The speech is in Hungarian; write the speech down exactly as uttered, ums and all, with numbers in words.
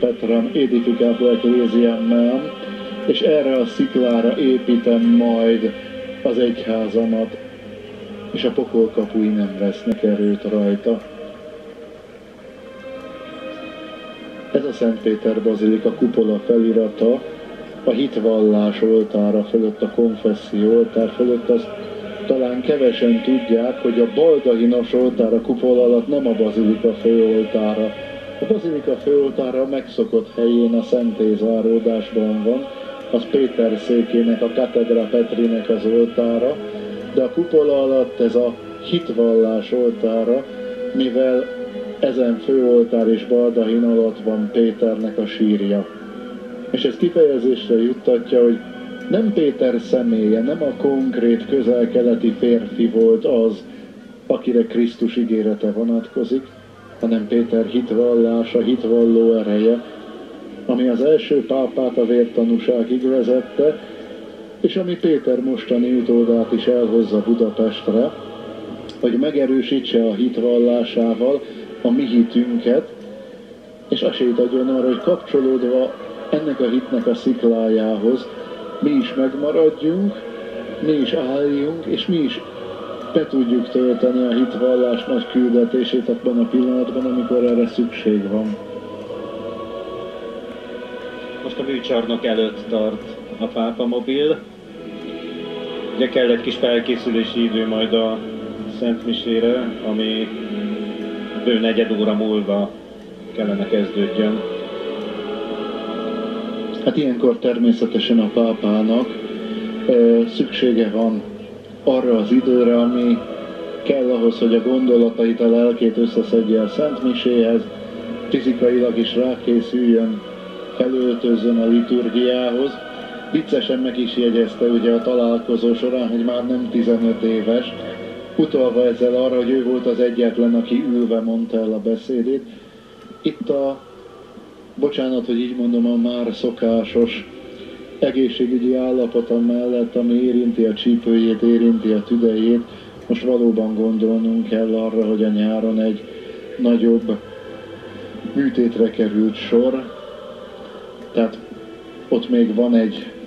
Petram edificato ecclesiam meam, és erre a sziklára építem majd az egyházamat, és a pokol kapui nem vesznek erőt rajta. Ez a Szent Péter bazilika kupola felirata, a hitvallás oltára fölött, a konfesszió oltár fölött, azt talán kevesen tudják, hogy a baldahinos oltár a kupola alatt nem a bazilika főoltára. A bazilika főoltára megszokott helyén a szentélyzáródásban van, az Péter székének, a Katedra Petrinek az oltára, de a kupola alatt ez a hitvallás oltára, mivel ezen főoltár és baldahin alatt van Péternek a sírja. És ez kifejezésre juttatja, hogy nem Péter személye, nem a konkrét közel-keleti férfi volt az, akire Krisztus ígérete vonatkozik, hanem Péter hitvallása, hitvalló ereje, ami az első pápát a vértanúságig vezette, és ami Péter mostani utódát is elhozza Budapestre, hogy megerősítse a hitvallásával a mi hitünket, és esélyt adjon arra, hogy kapcsolódva ennek a hitnek a sziklájához mi is megmaradjunk, mi is álljunk, és mi is be tudjuk tölteni a hitvallás nagy küldetését abban a pillanatban, amikor erre szükség van. Most a műcsarnok előtt tart a pápa mobil. Ugye kell egy kis felkészülési idő majd a Szent Misére, ami bő negyed óra múlva kellene kezdődjön. Hát ilyenkor természetesen a pápának ö, szüksége van arra az időre, ami kell ahhoz, hogy a gondolatait, a lelkét összeszedje a Szent Miséhez, fizikailag is rákészüljön, felöltözzön a liturgiához. Viccesen meg is jegyezte ugye a találkozó során, hogy már nem tizenöt éves, utalva ezzel arra, hogy ő volt az egyetlen, aki ülve mondta el a beszédét. Itt a, bocsánat, hogy így mondom, a már szokásos egészségügyi állapota mellett, ami érinti a csípőjét, érinti a tüdejét, most valóban gondolnunk kell arra, hogy a nyáron egy nagyobb műtétre került sor, tehát ott még van egy